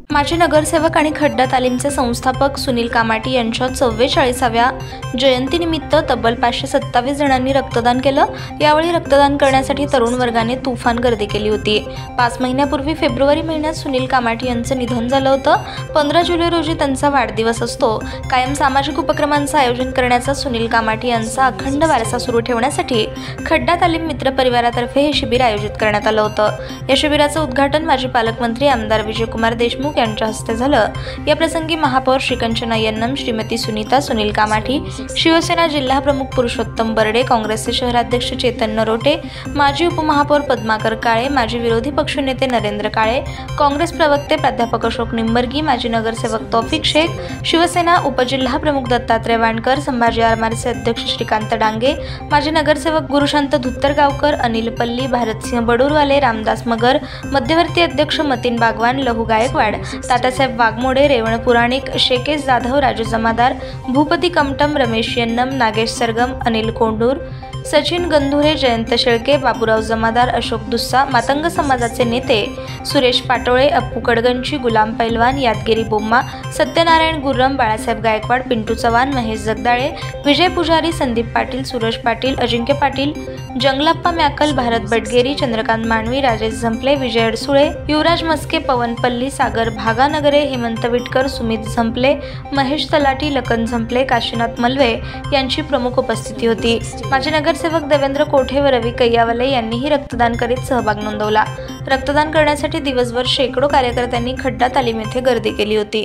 माजी नगरसेवक आणि खड्डा तालीमचे संस्थापक सुनील कामाटी यांच्या 44व्या जयंतीनिमित्त तब्बल 527 जणांनी रक्तदान केलं। यावेळी रक्तदान करण्यासाठी तरुण वर्गाने तुफान गर्दी केली होती। 5 महिन्यापूर्वी फेब्रुवारी महिन्यात सुनील कामाटी यांचं निधन झालं होतं। 15 जुलै रोजी त्यांचा वाढदिवस असतो। कायम सामाजिक उपक्रमांचं आयोजन करण्याचा सुनील कामाटी यांचा अखंड वारसा सुरू ठेवण्यासाठी खड्डा तालीम मित्र परिवारातर्फे हे शिबिर आयोजित करण्यात आलं होतं। या शिबिराचं उद्घाटन माजी पालकमंत्री आमदार विजयकुमार देशमुख यांच्या हस्ते झालं। या प्रसंगी महापौर श्रीकंचना यन्नम, श्रीमती सुनीता सुनील कामाटी, शिवसेना जिल्हा प्रमुख पुरुषोत्तम बर्डे, काँग्रेसचे शहराध्यक्ष चेतन नरोटे, माजी उपमहापौर पद्माकर काळे, माजी विरोधी पक्षनेते नरेंद्र काळे, काँग्रेस प्रवक्ते प्राध्यापक अशोक निंबर्गी, माजी नगरसेवक तौफिक शेख, शिवसेना उपजिल्हा प्रमुख दत्तात्रय वाणकर, संभाजी आरमारचे अध्यक्ष श्रीकांत डांगे, माजी नगरसेवक गुरुशांत धुत्तरगावकर, अनिल पल्ली, भारतसिंह बडूरवाले, रामदास मगर, मध्यवर्ती अध्यक्ष मतीन बागवान, लहू गायकवाड, तात्यासाहेब वाघमोडे, रेवण पुराणिक, शेकेश जाधव, राजू जमादार, भूपती कमटम, रमेश यन्नम, नागेश सरगम, अनिल कोंडूर, सचिन गंधुरे, जयंत शेळके, बाबूराव जमादार, अशोक दुस्सा, मातंग समाजाचे नेते सुरेश पाटोळे, अप्पू कडगंची, गुलाम पैलवान, यादगिरी बोम्मा, सत्यनारायण गुर्रम, बाळासाहेब गायकवाड, पिंटू चव्हाण, महेश जगदाळे, विजय पुजारी, संदीप पाटील, सूरज पाटील, अजिंक्य पाटील, जंगलाप्पा मॅकल, भारत बटगेरी, चंद्रकांत मानवी, राजेश झंपले, विजय अडसुळे, युवराज मस्के, पवन पल्ली, सागर भागानगरे, हेमंत विटकर, सुमित झंपले, महेश तलाटी, लखन झंपले, काशीनाथ मलवे यांची प्रमुख उपस्थिती होती। माजी नगरसेवक देवेंद्र कोठे व रवी कैयावले यांनीही रक्तदान करीत सहभाग नोंदवला। रक्तदान करण्यासाठी दिवसभर शेकडो कार्यकर्त्यांनी खड्डा तालीम येथे गर्दी केली होती।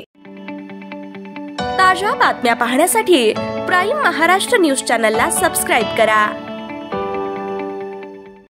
ताज्या बातम्या पाहण्यासाठी प्राईम महाराष्ट्र न्यूज चॅनलला सबस्क्राईब करा।